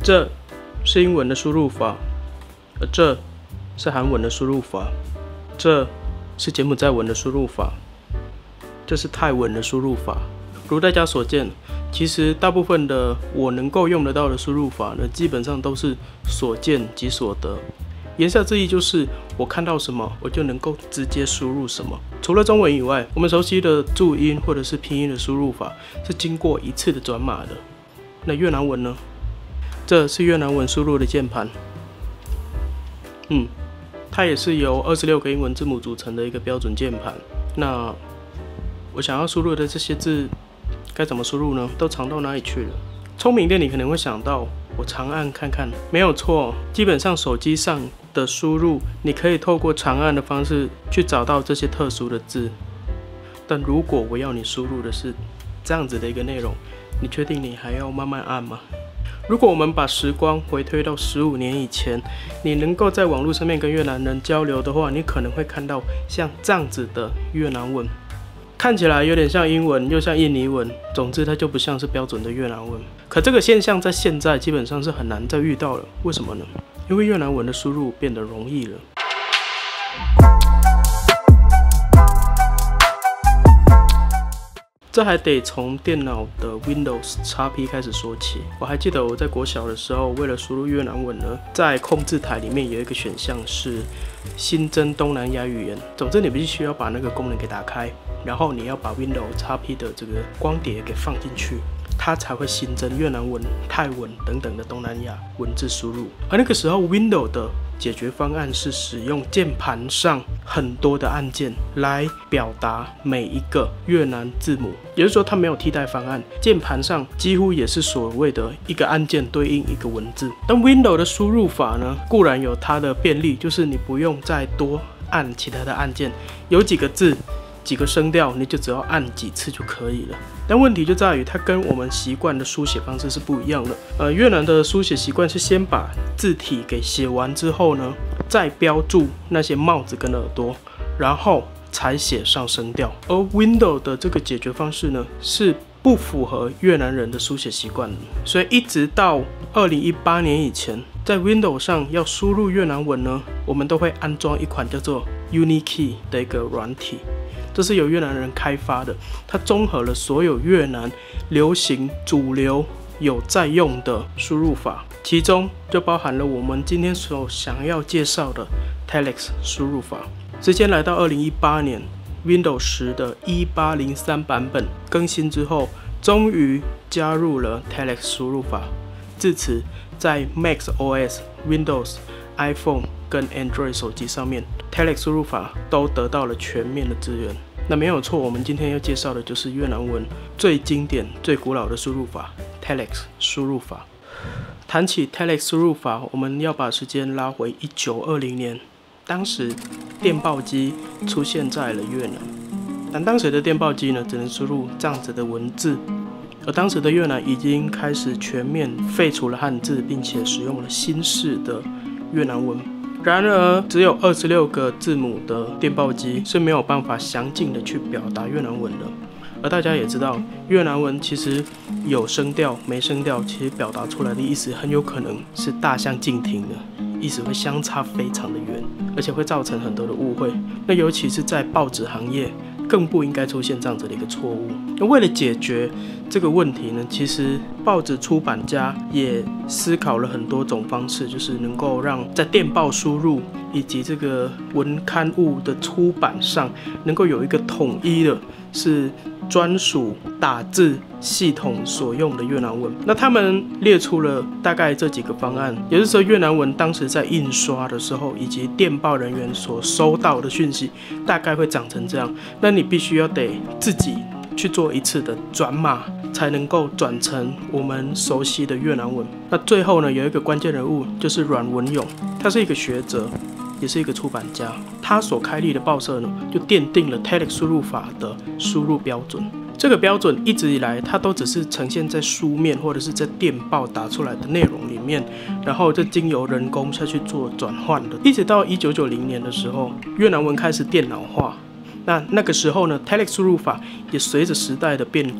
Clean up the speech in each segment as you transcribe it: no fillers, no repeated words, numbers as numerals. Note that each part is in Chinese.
这是英文的输入法，而这是韩文的输入法，这是柬埔寨文的输入法，这是泰文的输入法。如大家所见，其实大部分的我能够用得到的输入法呢，基本上都是所见即所得。言下之意就是，我看到什么，我就能够直接输入什么。除了中文以外，我们熟悉的注音或者是拼音的输入法是经过一次的转码的。那越南文呢？这是越南文输入的键盘。它也是由26个英文字母组成的一个标准键盘。那我想要输入的这些字该怎么输入呢？都藏到哪里去了？聪明一点，你可能会想到，我长按看看。没有错，基本上手机上的输入，你可以透过长按的方式去找到这些特殊的字。但如果我要你输入的是这样子的一个内容，你确定你还要慢慢按吗？如果我们把时光回推到15年以前，你能够在网络上面跟越南人交流的话，你可能会看到像这样子的越南文，看起来有点像英文，又像印尼文，总之它就不像是标准的越南文。可这个现象在现在基本上是很难再遇到了，为什么呢？因为越南文的输入变得容易了。这还得从电脑的 Windows XP 开始说起。我还记得我在国小的时候，为了输入越南文呢，在控制台里面有一个选项是新增东南亚语言。总之，你必须要把那个功能给打开，然后你要把 Windows XP 的这个光碟给放进去，它才会新增越南文、泰文等等的东南亚文字输入。而那个时候 Windows 的解决方案是使用键盘上很多的按键来表达每一个越南字母，也就是说它没有替代方案，键盘上几乎也是所谓的一个按键对应一个文字。但 Windows 的输入法呢，固然有它的便利，就是你不用再多按其他的按键，有几个字几个声调，你就只要按几次就可以了。但问题就在于，它跟我们习惯的书写方式是不一样的。越南的书写习惯是先把字体给写完之后呢，再标注那些帽子跟耳朵，然后才写上声调。而 Windows 的这个解决方式呢，是不符合越南人的书写习惯的。所以一直到2018年以前，在 Windows 上要输入越南文呢，我们都会安装一款叫做 Unikey 的一个软体。这是由越南人开发的，它综合了所有越南流行、主流有在用的输入法，其中就包含了我们今天所想要介绍的 Telex 输入法。时间来到2018年 ，Windows 10的1803版本更新之后，终于加入了 Telex 输入法。自此，在 macOS、Windows、iPhone 跟 Android 手机上面 ，Telex 输入法都得到了全面的支援。那没有错，我们今天要介绍的就是越南文最经典、最古老的输入法 Telex 输入法。谈起 Telex 输入法，我们要把时间拉回1920年，当时电报机出现在了越南，但当时的电报机呢，只能输入这样子的文字。而当时的越南已经开始全面废除了汉字，并且使用了新式的越南文。然而，只有26个字母的电报机是没有办法详尽的去表达越南文的。而大家也知道，越南文其实有声调没声调，其实表达出来的意思很有可能是大相径庭的，意思会相差非常的远，而且会造成很多的误会。那尤其是在报纸行业，更不应该出现这样子的一个错误。那为了解决这个问题呢，其实报纸出版家也思考了很多种方式，就是能够让在电报输入以及这个文刊物的出版上，能够有一个统一的，是专属打字系统所用的越南文。那他们列出了大概这几个方案，也就是说越南文当时在印刷的时候，以及电报人员所收到的讯息，大概会长成这样。那你必须要得自己去做一次的转码，才能够转成我们熟悉的越南文。那最后呢，有一个关键人物，就是阮文勇，他是一个学者，也是一个出版家。他所开立的报社呢，就奠定了 Telex 输入法的输入标准。这个标准一直以来，它都只是呈现在书面或者是在电报打出来的内容里面，然后就经由人工下去做转换的。一直到1990年的时候，越南文开始电脑化。那个时候呢 ，Telex 输入法也随着时代的变更，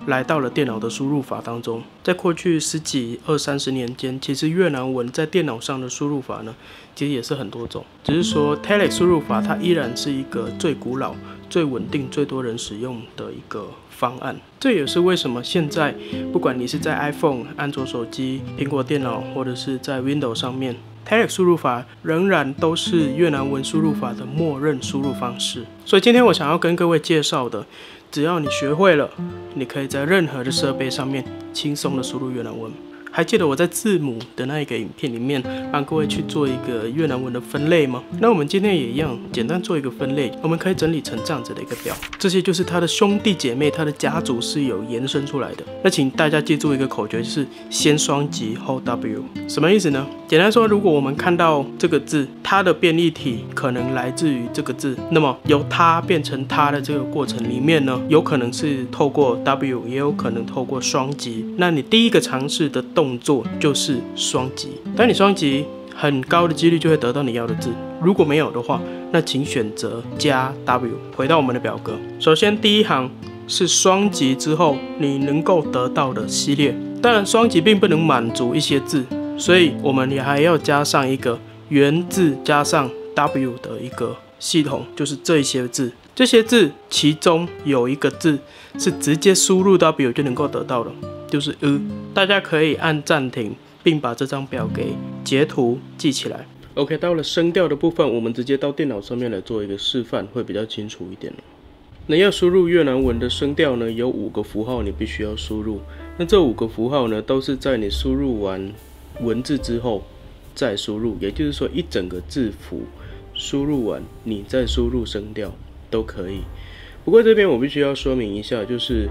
来到了电脑的输入法当中。在过去十几、30年间，其实越南文在电脑上的输入法呢，其实也是很多种。只是说 Telex 输入法它依然是一个最古老、最稳定、最多人使用的一个方案。这也是为什么现在不管你是在 iPhone、安卓手机、苹果电脑，或者是在 Windows 上面，Telex 输入法仍然都是越南文输入法的默认输入方式。所以今天我想要跟各位介绍的，只要你学会了，你可以在任何的设备上面轻松的输入越南文。还记得我在字母的那一个影片里面帮各位去做一个越南文的分类吗？那我们今天也一样，简单做一个分类，我们可以整理成这样子的一个表。这些就是它的兄弟姐妹，它的家族是有延伸出来的。那请大家记住一个口诀，就是先双击后 W。什么意思呢？简单说，如果我们看到这个字，它的变异体可能来自于这个字，那么由它变成它的这个过程里面呢，有可能是透过 W， 也有可能透过双击。那你第一个尝试的动作就是双击。当你双击，很高的几率就会得到你要的字。如果没有的话，那请选择加 W。回到我们的表格，首先第一行是双击之后你能够得到的系列。当然，双击并不能满足一些字，所以我们也还要加上一个元字加上 W 的一个系统，就是这一些字。这些字其中有一个字是直接输入 W 就能够得到的，就是大家可以按暂停，并把这张表给截图记起来。OK， 到了声调的部分，我们直接到电脑上面来做一个示范，会比较清楚一点。那要输入越南文的声调呢，有5个符号你必须要输入。那这5个符号呢，都是在你输入完文字之后再输入，也就是说一整个字符输入完，你再输入声调都可以。不过这边我必须要说明一下，就是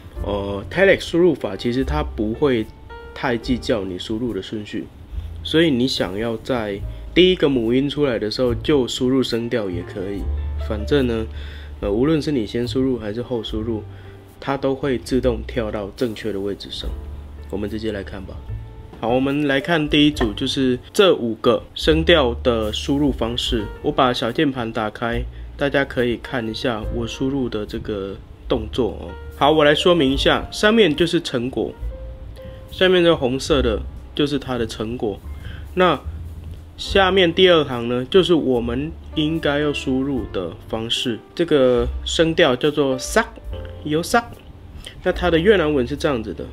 Telex 输入法其实它不会太计较你输入的顺序，所以你想要在第一个母音出来的时候就输入声调也可以。反正呢，无论是你先输入还是后输入，它都会自动跳到正确的位置上。我们直接来看吧。好，我们来看第一组，就是这5个声调的输入方式。我把小键盘打开，大家可以看一下我输入的这个动作哦。好，我来说明一下，上面就是成果，下面这红色的就是它的成果。那下面第2行呢，就是我们应该要输入的方式。这个声调叫做 sak， 有 sak。那它的越南文是这样子的。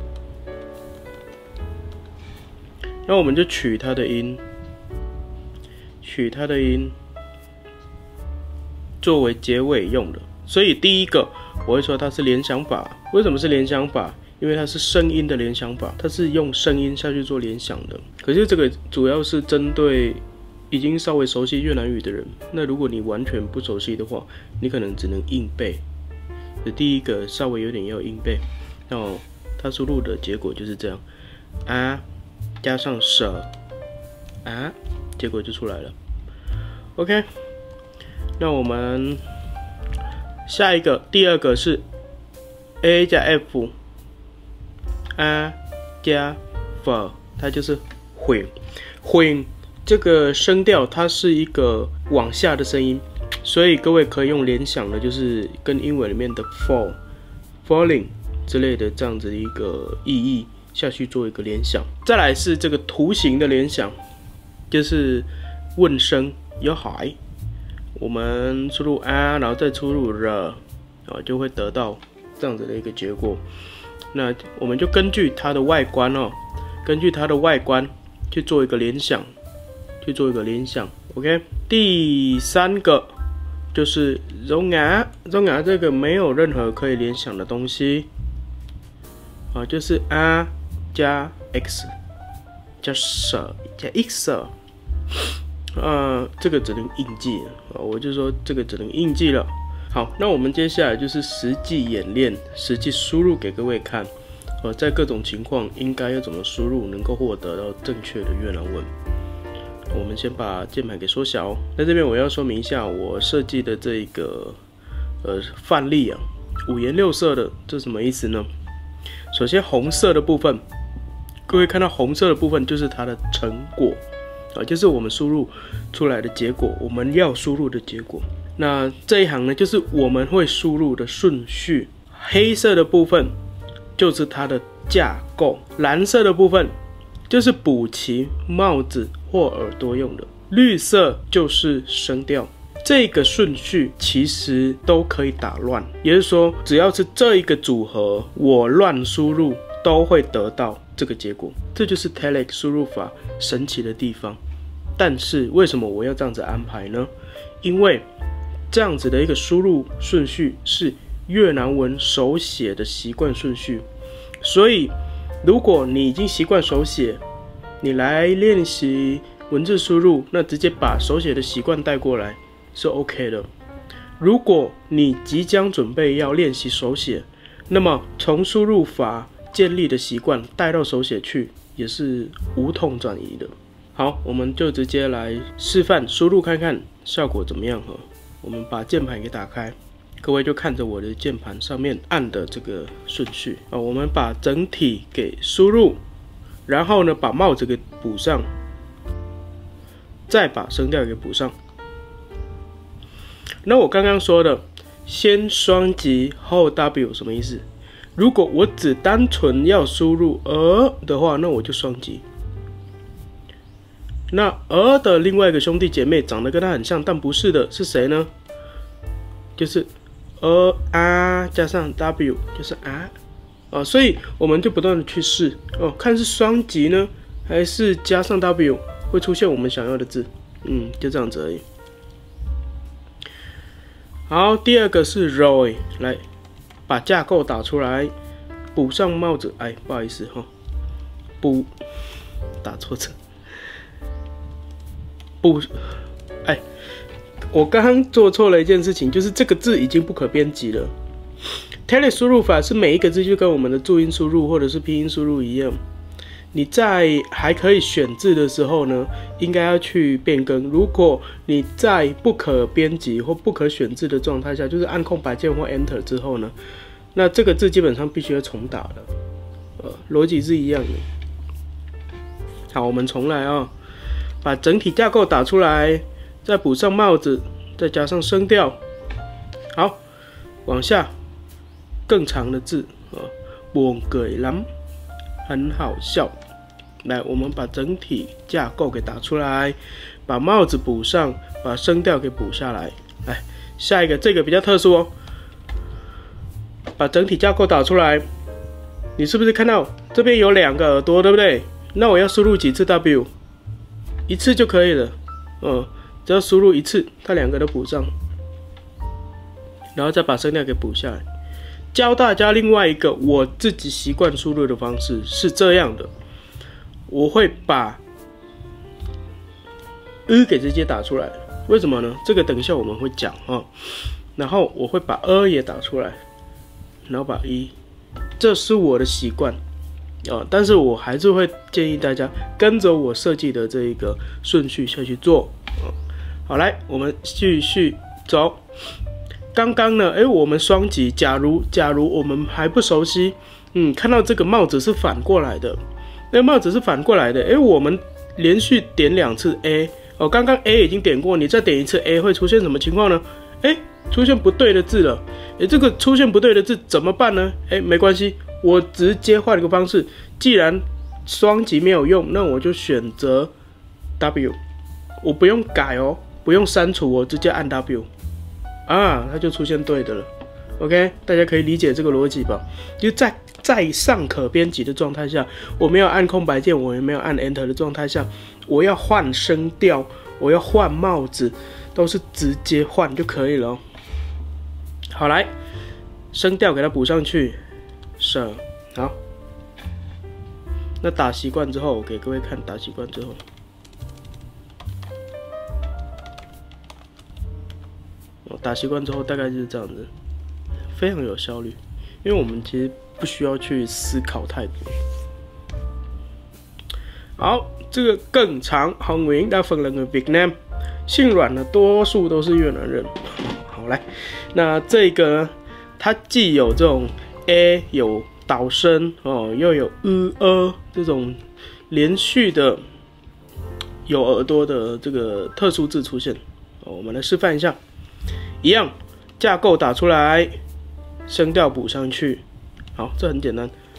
那我们就取它的音，作为结尾用的。所以第一个我会说它是联想法。为什么是联想法？因为它是声音的联想法，它是用声音下去做联想的。可是这个主要是针对已经稍微熟悉越南语的人。那如果你完全不熟悉的话，你可能只能硬背。第一个稍微有点要硬背。那它输入的结果就是这样啊。加上舍啊，结果就出来了。OK， 那我们下一个，第2个是 A 加 F， 啊加 F， 它就是混这个声调，它是一个往下的声音，所以各位可以用联想的，就是跟英文里面的 falling 之类的这样子的一个意义。下去做一个联想。再来是这个图形的联想，就是问声有海，我们输入啊，然后再输入了，就会得到这样子的一个结果。那我们就根据它的外观去做一个联想，OK。第3个就是容牙这个没有任何可以联想的东西，就是啊。加 x 加 s 加 x， 这个只能硬记了，我就说这个只能硬记了。好，那我们接下来就是实际演练，实际输入给各位看，在各种情况应该要怎么输入，能够获得到正确的越南文。我们先把键盘给缩小。在这边我要说明一下，我设计的这一个范例啊，5颜6色的，这是什么意思呢？首先红色的部分。各位看到红色的部分就是它的成果，就是我们输入出来的结果，我们要输入的结果。那这一行呢，就是我们会输入的顺序。黑色的部分就是它的架构，蓝色的部分就是补齐帽子或耳朵用的，绿色就是声调。这个顺序其实都可以打乱，也就是说，只要是这一个组合，我乱输入都会得到这个结果。这就是 Telex 输入法神奇的地方。但是为什么我要这样子安排呢？因为这样子的一个输入顺序是越南文手写的习惯顺序，所以如果你已经习惯手写，你来练习文字输入，那直接把手写的习惯带过来是 OK 的。如果你即将准备要练习手写，那么从输入法建立的习惯带到手写去，也是无痛转移的。好，我们就直接来示范输入看看效果怎么样。我们把键盘给打开，各位就看着我的键盘上面按的这个顺序。我们把整体给输入，然后呢把帽子给补上，再把声调给补上。那我刚刚说的先双击后 W 什么意思？如果我只单纯要输入的话，那我就双击。那的另外一个兄弟姐妹长得跟它很像，但不是的，是谁呢？就是加上 W 就是所以我们就不断的去试看是双击呢，还是加上 W 会出现我们想要的字。就这样子而已。好，第二个是 Roy， 来把架构打出来，补上帽子。不好意思打错字。我刚刚做错了一件事情，就是这个字已经不可编辑了。Telex 输入法是每一个字就跟我们的注音输入或者是拼音输入一样，你在还可以选字的时候呢，应该要去变更。如果你在不可编辑或不可选字的状态下，就是按空白键或 Enter 之后呢，那这个字基本上必须要重打的，逻辑是一样的。好，我们重来把整体架构打出来，再补上帽子，再加上声调。好，往下更长的字buồn cười lắm，很好笑。来，我们把整体架构给打出来，把帽子补上，把声调给补下来。来，下一个这个比较特殊把整体架构打出来，你是不是看到这边有2个耳朵，对不对？那我要输入几次 W？ 一次就可以了。只要输入一次，它2个都补上，然后再把声调给补下来。教大家另外一个我自己习惯输入的方式是这样的，我会把给直接打出来。为什么呢？这个等一下我们会讲然后我会把也打出来，然后把这是我的习惯但是我还是会建议大家跟着我设计的这一个顺序下去做。好，来，我们继续走。刚刚呢，我们双击，假如我们还不熟悉，看到这个帽子是反过来的，帽子是反过来的，我们连续点2次 A， 刚刚 A 已经点过，你再点一次 A 会出现什么情况呢？出现不对的字了，这个出现不对的字怎么办呢？没关系，我直接换一个方式，既然双击没有用，那我就选择 W， 我不用改不用删除直接按 W， 它就出现对的了。OK， 大家可以理解这个逻辑吧？就在上可编辑的状态下，我没有按空白键，我也没有按 Enter 的状态下，我要换声调，我要换帽子，都是直接换就可以了好，来，声调给它补上去，好。那打习惯之后，我给各位看打习惯之后。打习惯之后大概就是这样子，非常有效率，因为我们其实不需要去思考太多。好，这个更长，Hồng Nguyễn đa phần là người Việt Nam， 姓阮的多数都是越南人。好，来，那这个呢，它既有这种 A 有导声又有这种连续的有耳朵的这个特殊字出现。我们来示范一下。一样，架构打出来，声调补上去。好，这很简单。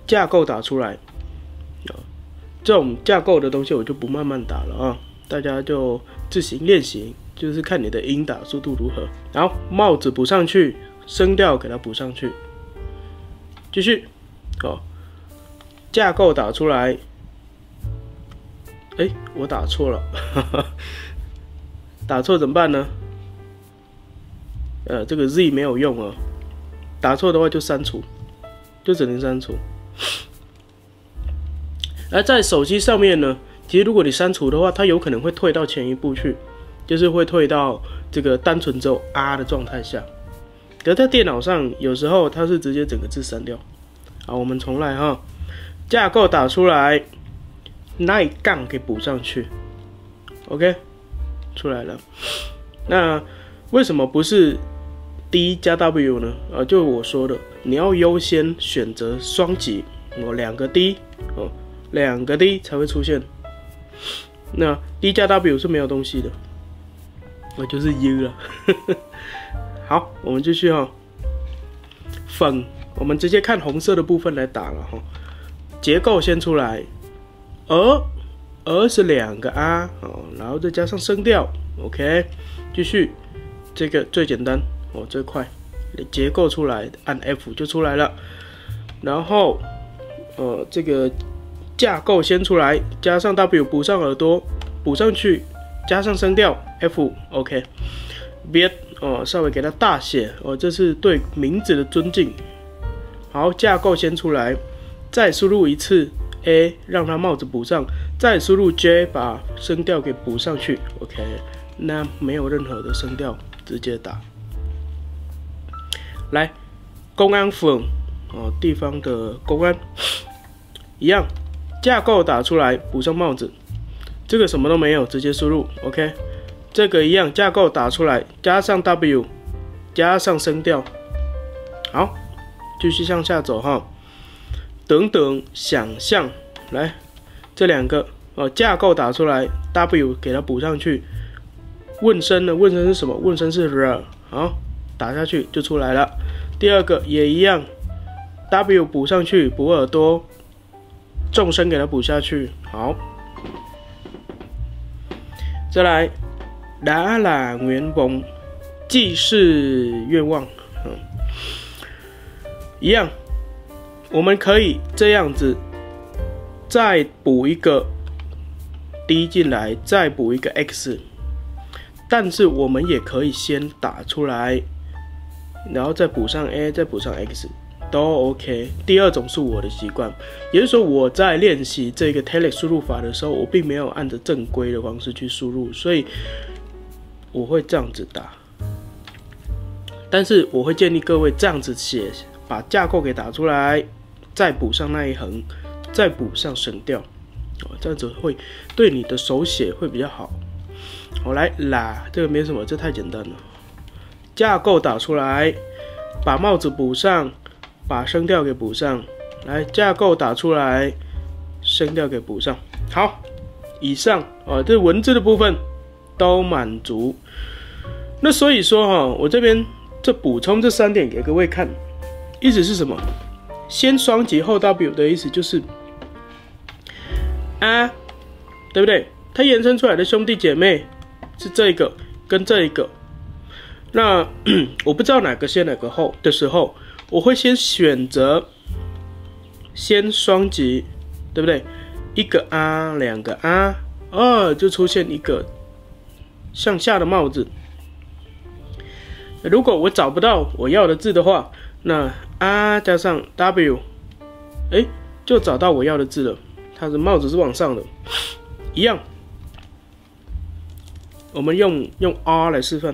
架构打出来。这种架构的东西我就不慢慢打了啊，大家就自行练习，就是看你的音打速度如何。然后帽子补上去，声调给它补上去，继续架构打出来。我打错了，打错怎么办呢？这个 Z 没有用啊，打错的话就删除，就只能删除。而在手机上面呢，其实如果你删除的话，它有可能会退到前一步去，就是会退到这个单纯只有 R 的状态下。可是在电脑上，有时候它是直接整个字删掉。好，我们重来哈，架构打出来，那一杠给补上去 ，OK， 出来了。那为什么不是 D 加 W 呢？就我说的，你要优先选择双击，2个 D 2个 D 才会出现。那 D 加 W 是没有东西的，我就是 U 了。好，我们继续哈。粉，我们直接看红色的部分来打了哈。结构先出来，是2个 R 然后再加上声调 ，OK， 继续，这个最简单最快，结构出来按 F 就出来了。然后这个架构先出来，加上 W 补上耳朵，补上去，加上声调 F OK， 别稍微给它大写这是对名字的尊敬。好，架构先出来，再输入一次 A 让它帽子补上，再输入 J 把声调给补上去 OK， 那没有任何的声调，直接打。来，公安府地方的公安一样。架构打出来，补上帽子，这个什么都没有，直接输入 OK。这个一样，架构打出来，加上 W， 加上声调。好，继续向下走哈。等等，想象，来这2个架构打出来 ，W 给它补上去。问声呢？问声是什么？问声是 R， 好，打下去就出来了。第2个也一样 ，W 补上去，补耳朵。重声给它补下去，好。再来，拉拉圆崩，既是愿望，一样，我们可以这样子，再补一个 D 进来，再补一个 X， 但是我们也可以先打出来，然后再补上 A， 再补上 X。都 OK。第2种是我的习惯，也就是说我在练习这个 Telex 输入法的时候，我并没有按着正规的方式去输入，所以我会这样子打。但是我会建议各位这样子写，把架构给打出来，再补上那一横，再补上声调，这样子会对你的手写会比较好。我来啦，这个没什么，这太简单了。架构打出来，把帽子补上。把声调给补上，来架构打出来，声调给补上。好，以上这文字的部分都满足。那所以说我这边这补充这3点给各位看，意思是什么？先双击后 W 的意思就是对不对？它延伸出来的兄弟姐妹是这个跟这一个。那我不知道哪个先哪个后的时候。我会先选择先双击，对不对？1个 R，2个 R，就出现一个向下的帽子。如果我找不到我要的字的话，那 R 加上 W， 就找到我要的字了。它的帽子是往上的，一样。我们用 R 来示范，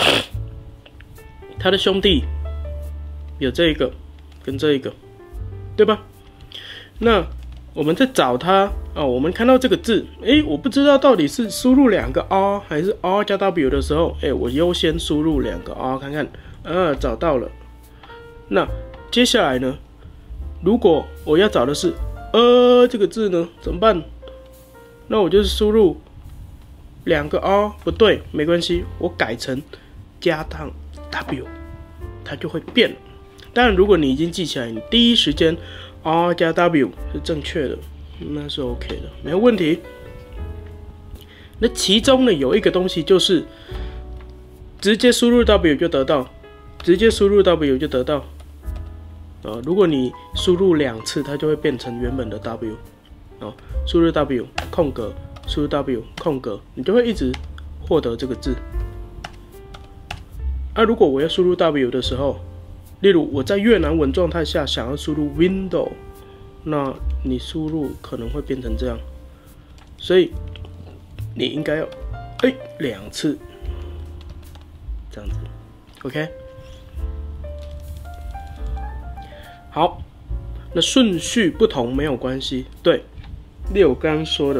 它的兄弟。有这一个跟这一个，对吧？那我们在找它我们看到这个字，我不知道到底是输入2个 R 还是 R 加 W 的时候，我优先输入2个 R 看看，找到了。那接下来呢？如果我要找的是这个字呢，怎么办？那我就是输入2个 R， 不对，没关系，我改成加上 W， 它就会变了。当然，如果你已经记起来，你第一时间 R 加 W 是正确的，那是 OK 的，没有问题。那其中呢有一个东西就是直接输入 W 就得到，直接输入 W 就得到。如果你输入2次，它就会变成原本的 W。输入 W 空格，输入 W 空格，你就会一直获得这个字。如果我要输入 W 的时候，例如我在越南文状态下想要输入 window， 那你输入可能会变成这样，所以你应该要2次这样子 ，OK？ 好，那顺序不同没有关系，对，例如我刚刚说的，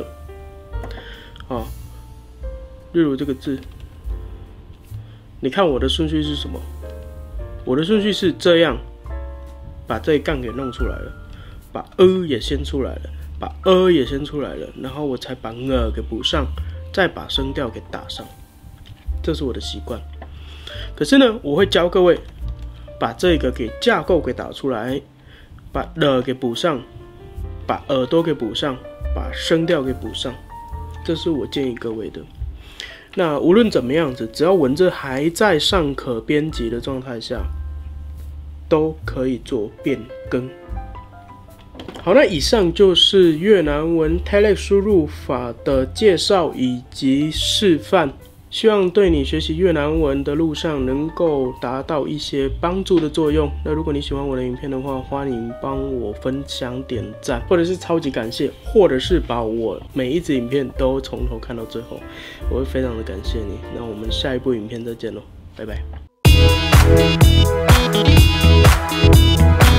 例如这个字，你看我的顺序是什么？我的顺序是这样，把这一杠给弄出来了，把也先出来了，把也先出来了，然后我才把给补上，再把声调给打上，这是我的习惯。可是呢，我会教各位把这个给架构给打出来，把给补上，把耳朵给补上，把声调给补上，这是我建议各位的。那无论怎么样子，只要文字还在尚可编辑的状态下，都可以做变更。好，那以上就是越南文 Telex 输入法的介绍以及示范，希望对你学习越南文的路上能够达到一些帮助的作用。那如果你喜欢我的影片的话，欢迎帮我分享、点赞，或者是超级感谢，或者是把我每一支影片都从头看到最后，我会非常的感谢你。那我们下一部影片再见喽，拜拜。